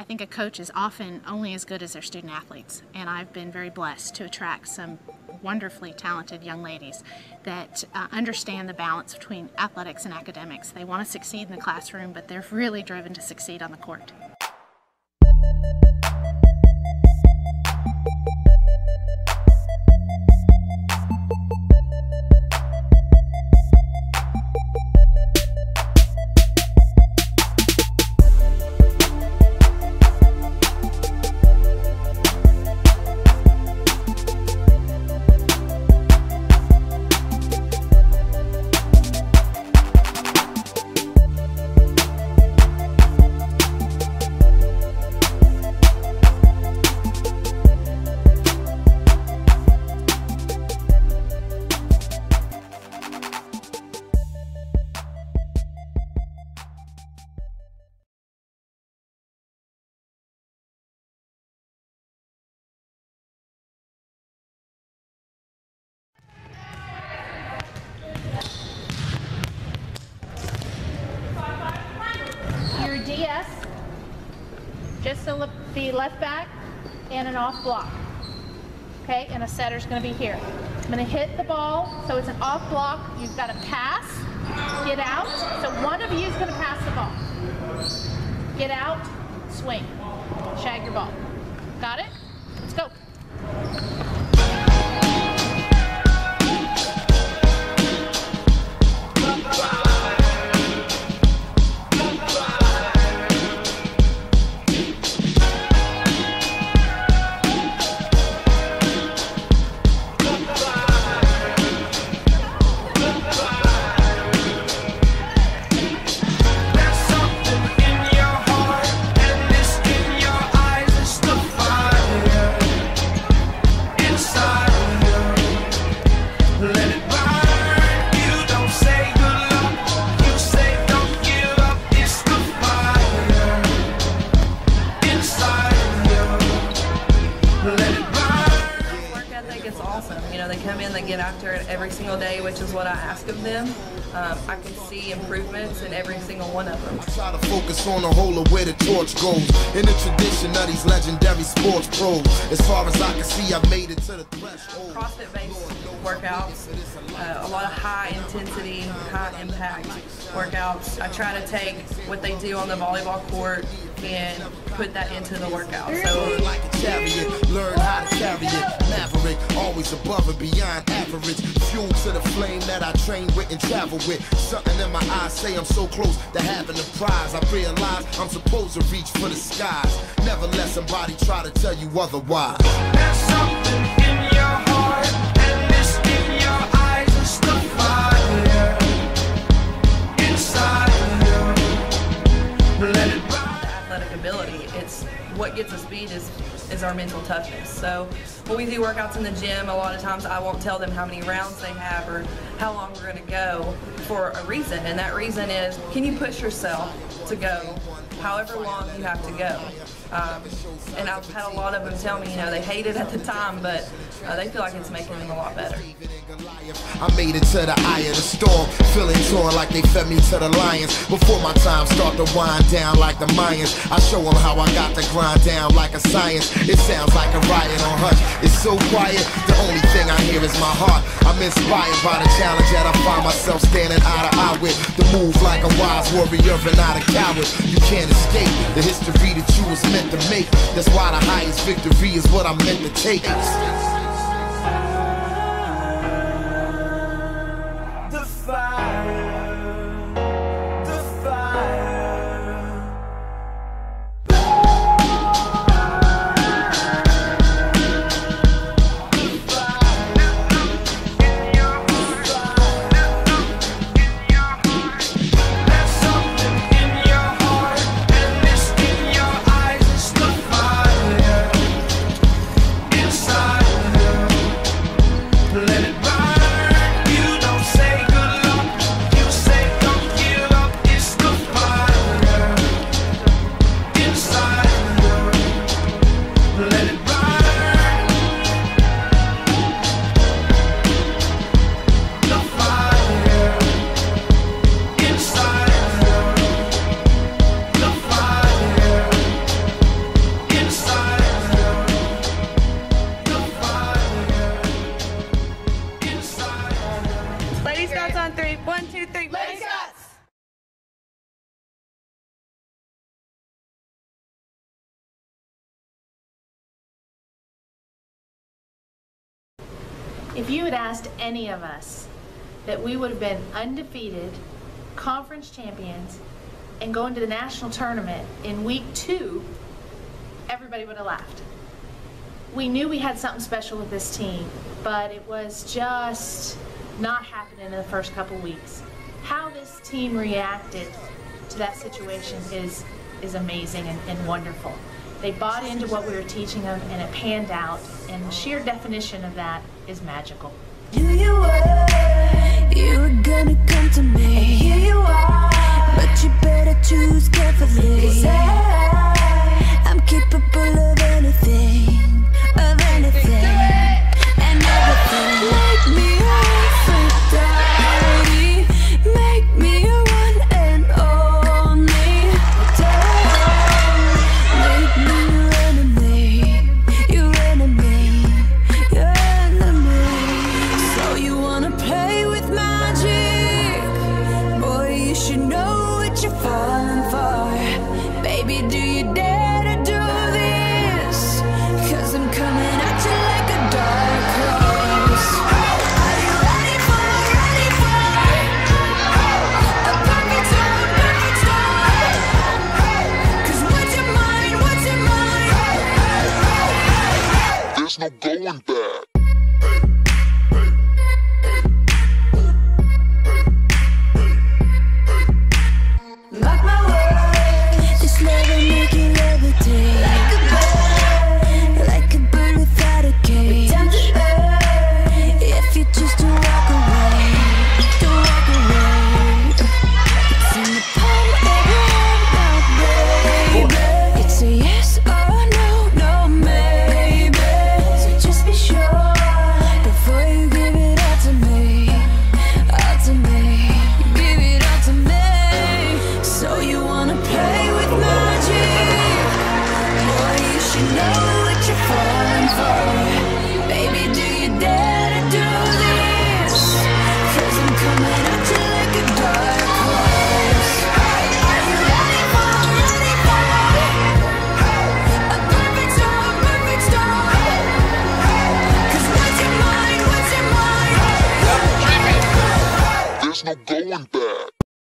think a coach is often only as good as their student athletes, and I've been very blessed to attract some wonderfully talented young ladies that understand the balance between athletics and academics. They want to succeed in the classroom, but they're really driven to succeed on the court. DS, just the left back and an off block. Okay, and a setter's going to be here. I'm going to hit the ball, so it's an off block. You've got to pass, get out. So one of you is going to pass the ball. Get out, swing, shag your ball. Got it? Let's go. It's awesome. You know, they come in, they get after it every single day, which is what I ask of them. I can see improvements in every single one of them. I try to focus on the whole of where the torch goes in the tradition of these legendary sports pros. As far as I can see, I made it to the threshold. CrossFit-based workouts, a lot of high intensity, high impact workouts. I try to take what they do on the volleyball court and put that into the workout. So like a chariot, learn how to carry it. Maverick, always above and beyond average. Fuel to the flame that I train with and travel with. Something in my eyes say I'm so close to having the prize. I realize I'm supposed to reach for the skies. Never let somebody try to tell you otherwise. There's something in your heart and this in your eyes and stuff fire inside you. Let it burn. Ability. It's what gets us beat is our mental toughness. So when we do workouts in the gym, a lot of times I won't tell them how many rounds they have or how long we're going to go for a reason, and that reason is, can you push yourself to go however long you have to go? And I've had a lot of them tell me, you know, they hate it at the time, but they feel like it's making them a lot better. I made it to the eye of the storm, feeling torn like they fed me to the lions. Before my time start to wind down like the Mayans, I show them how I got to grind down like a science. It sounds like a riot on hush. It's so quiet, the only thing I hear is my heart. I'm inspired by the challenge that I find myself standing eye to eye with. The move like a wise warrior and not a coward. You can't escape the history that you was meant to make. That's why the highest victory is what I'm meant to take. The fire, the fire. There's something in your heart and this in your eyes. It's the fire inside. If you had asked any of us that we would have been undefeated, conference champions, and going to the national tournament in week 2, everybody would have laughed. We knew we had something special with this team, but it was just not happening in the first couple weeks. How this team reacted to that situation is amazing and wonderful. They bought into what we were teaching them, and it panned out, and the sheer definition of that is magical. Here you were gonna come to me, and here you are, but you better choose carefully, 'cause I'm capable of anything, and everything. Make me Aphrodite, make me your one and only. Make me your enemy, your enemy, your enemy. So you wanna play with magic? Boy, you should know what you're falling for. Baby, do you dare to do this? 'Cause I'm coming at you like a dark horse. Are you ready for a perfect storm? 'Cause what's your mind, what's your mind? There's no going back. Mark my words, this love will make you levitate like a bird without a cage. Down to earth, if you choose to walk away, don't walk away. It's in the palm of your hand now, baby. It's a yes or no, no maybe. So just be sure before you give it all to me, all to me. Give it all to me. So you wanna play with magic? Boy, you should know what you're falling for. Baby, do you dare to do this? 'Cause I'm coming at you like a dark horse. Are you ready for a perfect storm, perfect storm? 'Cause what's your mind, what's your mind? There's no going back.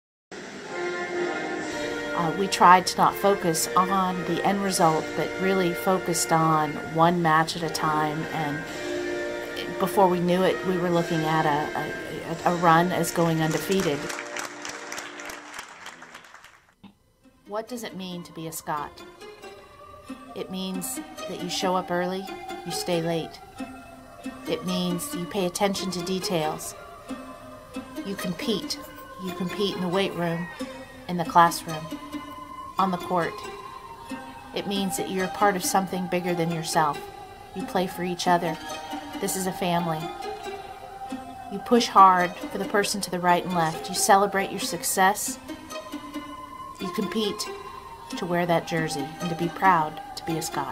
We tried to not focus on the end result, but really focused on one match at a time. And before we knew it, we were looking at a run as going undefeated. What does it mean to be a Scot? It means that you show up early, you stay late. It means you pay attention to details. You compete. You compete in the weight room, in the classroom, on the court. It means that you're part of something bigger than yourself. You play for each other. This is a family. You push hard for the person to the right and left. You celebrate your success. You compete to wear that jersey and to be proud to be a Scot.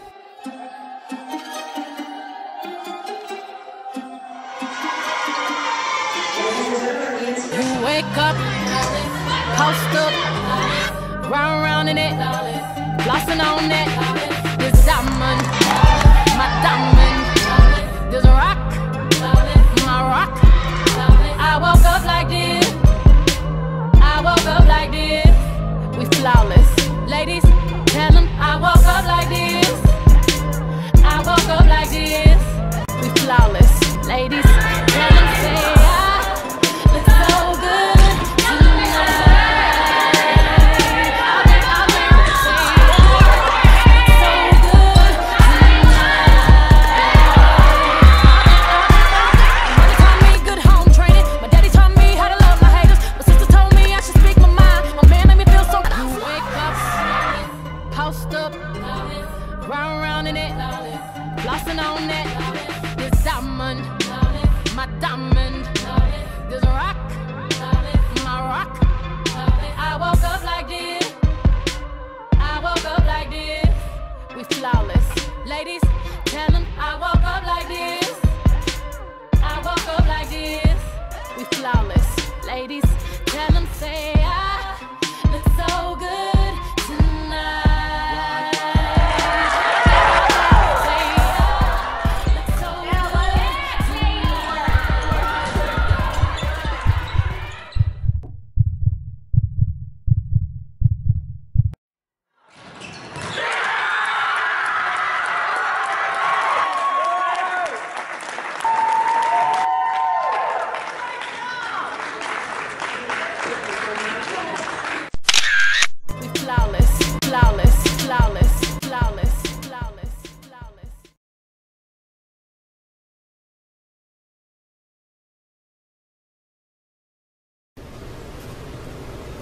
You wake up, post up, round in it, flossing on it. This diamond, my diamond. This rock, my rock. I woke up like this. I woke up like this. We flawless, ladies. Tell them I woke up like this. I woke up like this. We flawless, ladies. Tell them say.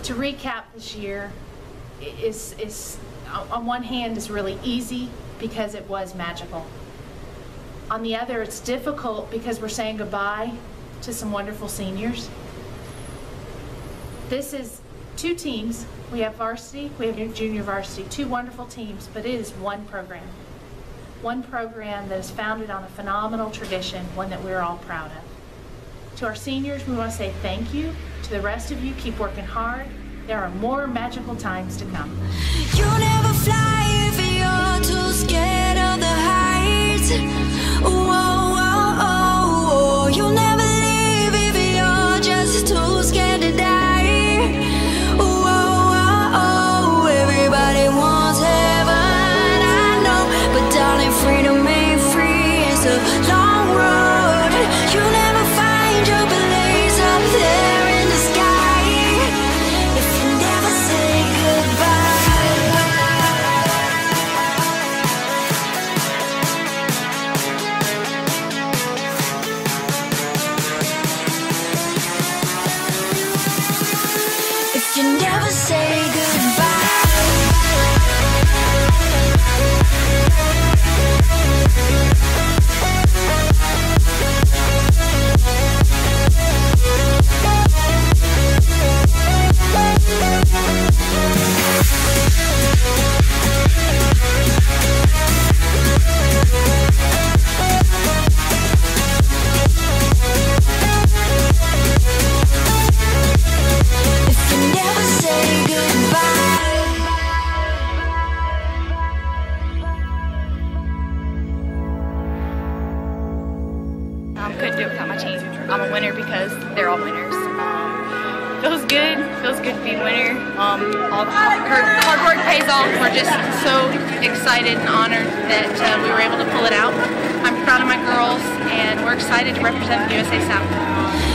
To recap this year is on one hand is really easy because it was magical. On the other, it's difficult because we're saying goodbye to some wonderful seniors. This is 2 teams. We have varsity, we have junior varsity, 2 wonderful teams, but it is one program. One program that is founded on a phenomenal tradition, one that we're all proud of. To our seniors, we want to say thank you. To the rest of you, keep working hard. There are more magical times to come. You never fly if you're too scared of the heights. Whoa, whoa, oh, oh. You never leave if you're just too scared to die. Whoa, whoa, oh. Everybody wants heaven, I know, but darling, freedom ain't free. It's a long road. You never find your place up there in the sky if you never say goodbye. If you never say goodbye. If you never say goodbye. Couldn't do it without my team. I'm a winner because they're all winners. Feels good to be a winner. All the hard work pays off. We're just so excited and honored that we were able to pull it out. I'm proud of my girls, and we're excited to represent the USA South.